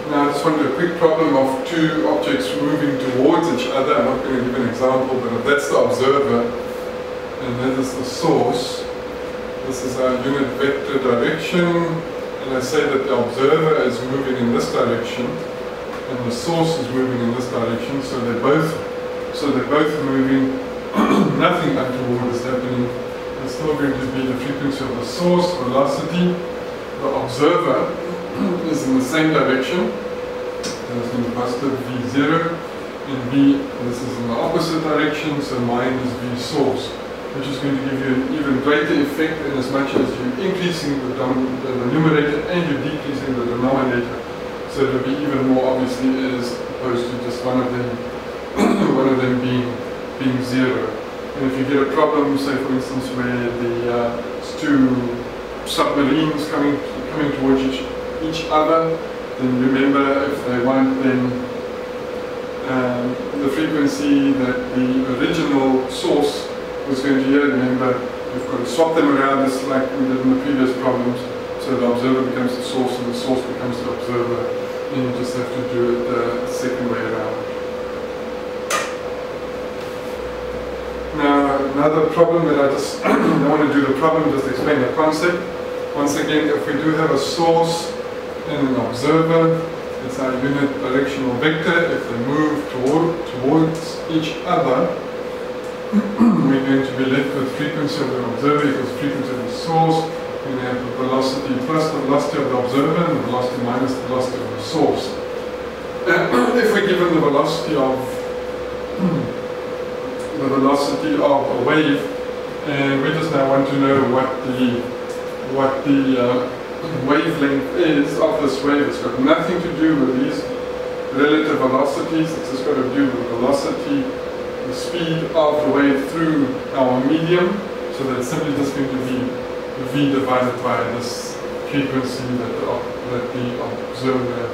Now I just want to do a quick problem of two objects moving towards each other. I'm not going to give an example, but if that's the observer and that is the source, this is our unit vector direction, and I say that the observer is moving in this direction and the source is moving in this direction, so they're both moving. Nothing untoward is happening. It's still going to be the frequency of the source, velocity. The observer is in the same direction. There's going to be positive V0 and V, this is in the opposite direction, so mine is V source, which is going to give you an even greater effect in as much as you're increasing the numerator and you're decreasing the denominator. So it will be even more obviously as opposed to just one of them being zero. And if you get a problem, say for instance, where it's two submarines coming towards each other, then remember if they want then the frequency that the original source was going to hear, remember you've got to swap them around just like we did in the previous problems, so the observer becomes the source and the source becomes the observer, and you just have to do it the second way around. Now another problem that I just don't want to do the problem, just explain the concept. Once again, if we do have a source and an observer, it's our unit directional vector. If they move towards each other, we're going to be left with frequency of the observer equals frequency of the source. We're going to have the velocity plus the velocity of the observer and the velocity minus the velocity of the source. If we're given the velocity of a wave, and we just now want to know what the wavelength is of this wave. It's got nothing to do with these relative velocities. It's just got to do with the velocity, the speed of the wave through our medium. So that's simply just going to be v divided by this frequency that the observer,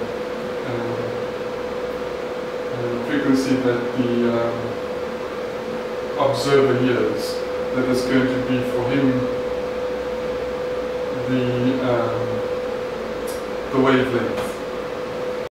frequency that the observer hears. That is going to be for him the wavelength.